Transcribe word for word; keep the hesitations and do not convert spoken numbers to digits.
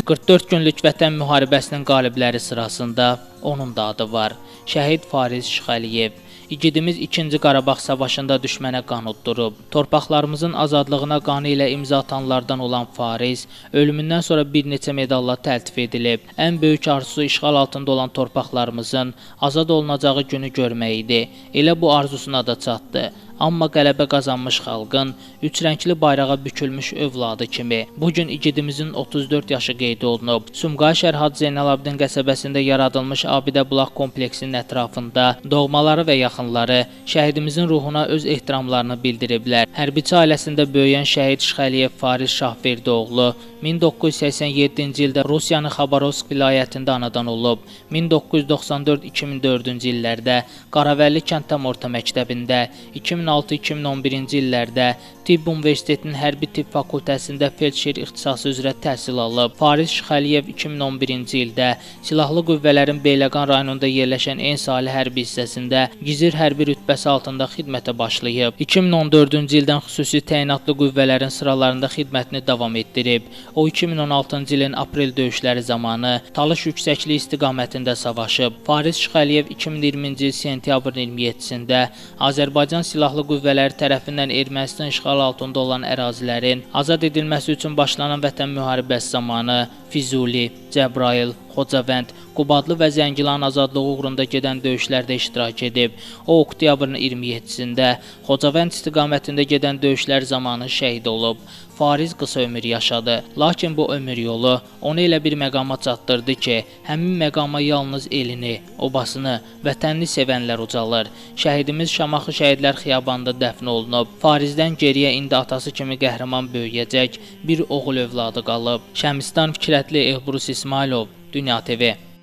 qırx dörd günlük Vətən müharibəsinin qalibləri sırasında onun da adı var. Şəhid Fariz Şıxəliyev. İgidimiz ikinci Qarabağ savaşında düşmənə qan utdurub. Torpaqlarımızın azadlığına qanı ilə imza atanlardan olan Fariz, ölümündən sonra bir neçə medalla təltif edilib. Ən böyük arzusu işğal altında olan torpaqlarımızın azad olunacağı günü görmək idi. Elə bu arzusuna da çatdı. Amma qələbə qazanmış xalqın üç rəngli bayrağa bükülmüş övladı kimi bugün igidimizin otuz dörd yaşı qeyd olunub. Sumqayıt Şərhad Zeynalabdin qəsəbəsində yaradılmış Abidə Bulaq kompleksinin ətrafında doğmaları və yaxınları şəhidimizin ruhuna öz ehtiramlarını bildiriblər. Hərbiçi ailəsində böyüyən şəhid Şıxəliyev Fariz Şahverdiyoğlu min doqquz yüz səksən yeddinci ildə Rusiyanın Xabarovsk vilayətində anadan olub. min doqquz yüz doxsan dörd iki min dördüncü illərdə Qaravəlli kənd tam orta məktəbində, iki min altı iki min on birinci illərdə Tibb Universitetinin Hərbi Tibb Fakültəsində felçer ixtisası üzrə təhsil alıb. Fariz Şıxəliyev iki min on birinci ildə Silahlı Qüvvələrin Beyləqan rayonunda yerləşən En Ali hərbi hissəsində gizir hərbi rütbəsi altında xidmətə başlayıb. iki min on dördüncü ildən xüsusi təyinatlı qüvvələrin sıralarında xidmətini davam etdirib. O iki min on altıncı ilin aprel döyüşləri zamanı Talış yüksəkliyi istiqamətində savaşıb. Fariz Şıxəliyev iki min iyirminci il sentyabrın iyirmi yeddisində Azərbaycan Silahlı Qüvvələri tərəfindən Ermənistan işğalı altında olan ərazilərin azad edilməsi üçün başlanan Vətən müharibəsi zamanı Füzuli, Cəbrayıl, Xocavənd, Qubadlı və Zəngilan azadlığı uğrunda gedən döyüşlərdə iştirak edib. O, oktyabrın iyirmi yeddisində Xocavənd istiqamətində gedən döyüşlər zamanı şəhid olub. Fariz qısa ömür yaşadı. Lakin bu ömür yolu onu elə bir məqama çatdırdı ki, həmin məqama yalnız elini, obasını, vətənini sevənlər ucalır. Şəhidimiz Şamaxı Şəhidlər Xiyabanında dəfn olunub. Farizdən geriyə indi atası kimi qəhrəman böyüyəcək bir oğul övladı qalıb. Şəmistan Fikrətli Elbrus İsmailov, Dünya T V.